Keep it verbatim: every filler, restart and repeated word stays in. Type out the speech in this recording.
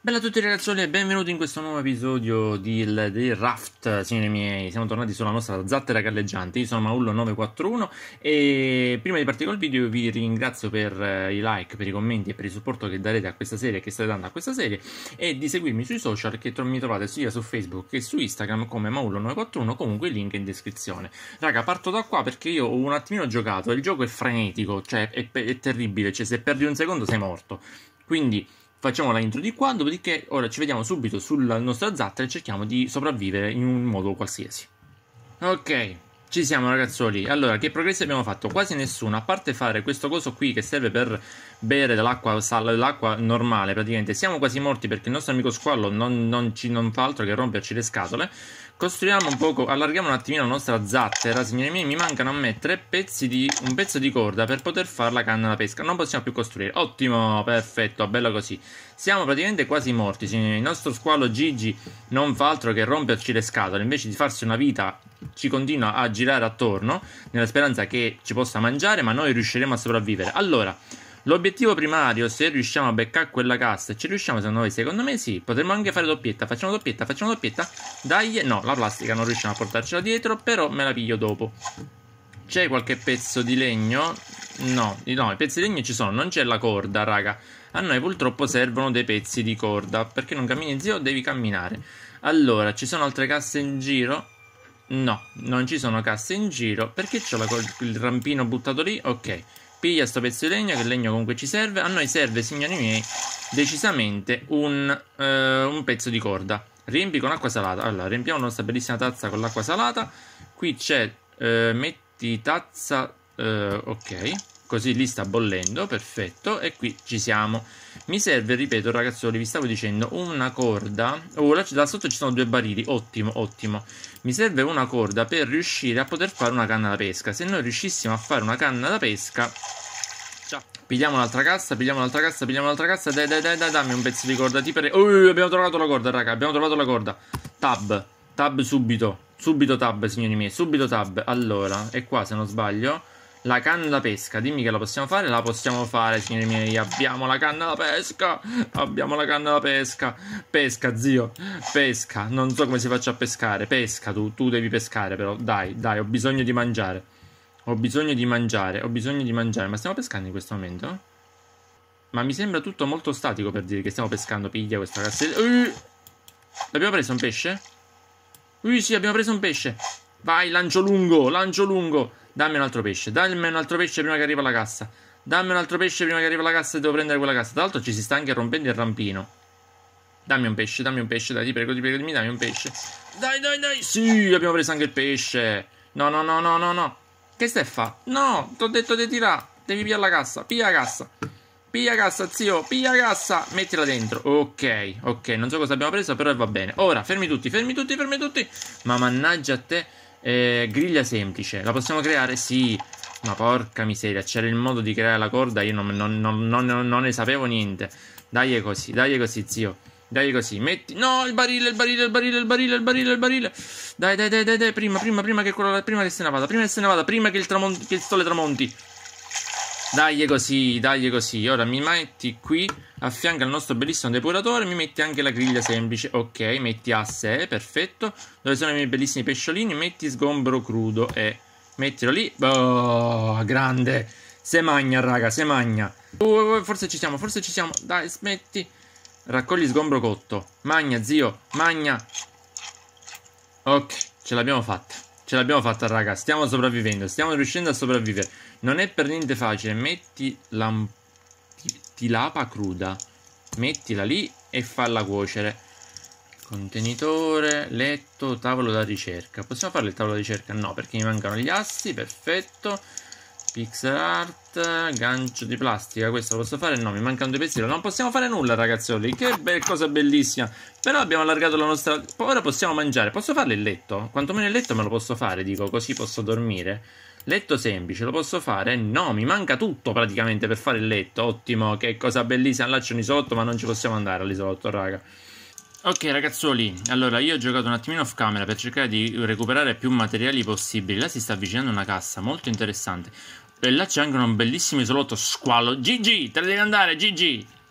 Bella a tutti ragazzuoli e benvenuti in questo nuovo episodio di, il, di Raft, signori miei. Siamo tornati sulla nostra zattera galleggiante. Io sono Maullo nove quattro uno e prima di partire col video vi ringrazio per eh, i like, per i commenti e per il supporto che darete a questa serie, che state dando a questa serie, e di seguirmi sui social che tro mi trovate sia su Facebook che su Instagram come Maullo nove quattro uno, comunque il link è in descrizione. Raga, parto da qua perché io ho un attimino giocato e il gioco è frenetico, cioè è, è terribile, cioè se perdi un secondo sei morto. Quindi facciamo la intro di qua, dopodiché ora ci vediamo subito sulla nostra zattera e cerchiamo di sopravvivere in un modo qualsiasi. Ok, ci siamo ragazzoli. Allora, che progressi abbiamo fatto? Quasi nessuno, a parte fare questo coso qui che serve per bere dell'acqua dell'acqua normale praticamente. Siamo quasi morti perché il nostro amico squallo non, non, ci, non fa altro che romperci le scatole. Costruiamo un poco, allarghiamo un attimino la nostra zattera, signori miei. Mi mancano a me tre pezzi di, un pezzo di corda per poter fare la canna da pesca. Non possiamo più costruire. Ottimo, perfetto, bello così. Siamo praticamente quasi morti, signori miei. Il nostro squalo Gigi non fa altro che romperci le scatole. Invece di farsi una vita ci continua a girare attorno nella speranza che ci possa mangiare, ma noi riusciremo a sopravvivere. Allora, l'obiettivo primario, se riusciamo a beccare quella cassa, e ci riusciamo secondo voi? Secondo me sì, potremmo anche fare doppietta. Facciamo doppietta, facciamo doppietta. Dai, no, la plastica non riusciamo a portarcela dietro, però me la piglio dopo. C'è qualche pezzo di legno? No, no, i pezzi di legno ci sono, non c'è la corda, raga. A noi purtroppo servono dei pezzi di corda. Perché non cammini, zio? Devi camminare. Allora, ci sono altre casse in giro? No, non ci sono casse in giro. Perché c'ho la, il rampino buttato lì? Ok. Piglia sto pezzo di legno, che il legno comunque ci serve. A noi serve, signori miei, decisamente un, eh, un pezzo di corda. Riempi con acqua salata. Allora, riempiamo la nostra bellissima tazza con l'acqua salata. Qui c'è, eh, metti tazza, eh, ok. Così lì sta bollendo, perfetto. E qui ci siamo. Mi serve, ripeto ragazzoli, vi stavo dicendo, una corda. Oh, là, da sotto ci sono due barili, ottimo, ottimo. Mi serve una corda per riuscire a poter fare una canna da pesca. Se noi riuscissimo a fare una canna da pesca... Ciao. Pigliamo un'altra cassa, pigliamo un'altra cassa, pigliamo un'altra cassa. Dai, dai, dai, dai, dammi un pezzo di corda, ti prego. Oh, abbiamo trovato la corda, raga, abbiamo trovato la corda. Tab, tab subito. Subito tab, signori miei, subito tab. Allora, è qua se non sbaglio. La canna da pesca, dimmi che la possiamo fare. La possiamo fare, signori miei. Abbiamo la canna da pesca. Abbiamo la canna da pesca. Pesca, zio. Pesca. Non so come si faccia a pescare. Pesca, tu. Tu devi pescare, però. Dai, dai, ho bisogno di mangiare. Ho bisogno di mangiare. Ho bisogno di mangiare. Ma stiamo pescando in questo momento? Ma mi sembra tutto molto statico per dire che stiamo pescando. Piglia questa cassetta. Uh! L'abbiamo preso un pesce? Uh, sì, abbiamo preso un pesce. Vai, lancio lungo, lancio lungo. Dammi un altro pesce, dammi un altro pesce prima che arriva la cassa. Dammi un altro pesce prima che arriva la cassa e devo prendere quella cassa. Tra l'altro ci si sta anche rompendo il rampino. Dammi un pesce, dammi un pesce, dai, ti prego, ti prego, dimmi, dammi un pesce. Dai, dai, dai, sì, abbiamo preso anche il pesce. No, no, no, no, no, no. Che stai a fa? No, ti ho detto di tirare. Devi pigliare la cassa, piglia la cassa. Piglia la cassa, zio, piglia la cassa. Mettila dentro, ok, ok, non so cosa abbiamo preso, però va bene. Ora, fermi tutti, fermi tutti, fermi tutti. Ma mannaggia a te. Eh, griglia semplice, la possiamo creare? Sì, ma porca miseria, c'era il modo di creare la corda, io non, non, non, non, non ne sapevo niente. Dai così, dai così, zio. Dai così, metti... No, il barile, il barile, il barile, il barile, il barile, il barile. Dai, dai, dai, dai, dai, prima, prima, prima che quello, prima che se ne vada, prima che se ne vada, prima che il tramonti, che il sole tramonti. Dai così, dai così. Ora mi metti qui a fianco al nostro bellissimo depuratore. Mi metti anche la griglia semplice. Ok, metti a sé, perfetto. Dove sono i miei bellissimi pesciolini? Metti sgombro crudo e mettilo lì. Oh, grande. Se magna, raga, se magna. Oh, forse ci siamo, forse ci siamo. Dai, smetti. Raccogli sgombro cotto. Magna, zio, magna. Ok, ce l'abbiamo fatta. Ce l'abbiamo fatta, raga. Stiamo sopravvivendo. Stiamo riuscendo a sopravvivere. Non è per niente facile. Metti la tilapa cruda. Mettila lì e falla cuocere. Contenitore, letto, tavolo da ricerca. Possiamo fare il tavolo da ricerca? No, perché mi mancano gli assi. Perfetto. Pixel art, gancio di plastica. Questo lo posso fare? No, mi mancano due pezzi. Non possiamo fare nulla, ragazzoli. Che be cosa bellissima. Però abbiamo allargato la nostra... Ora possiamo mangiare. Posso farle il letto? Quantomeno il letto me lo posso fare, dico, così posso dormire. Letto semplice, lo posso fare? No, mi manca tutto praticamente per fare il letto. Ottimo, che cosa bellissima. Là c'è un isolotto, ma non ci possiamo andare all'isolotto, raga. Ok ragazzoli, allora io ho giocato un attimino off camera per cercare di recuperare più materiali possibili. Là si sta avvicinando una cassa molto interessante. E là c'è anche un bellissimo isolotto squalo. Gigi, te ne devi andare, Gigi.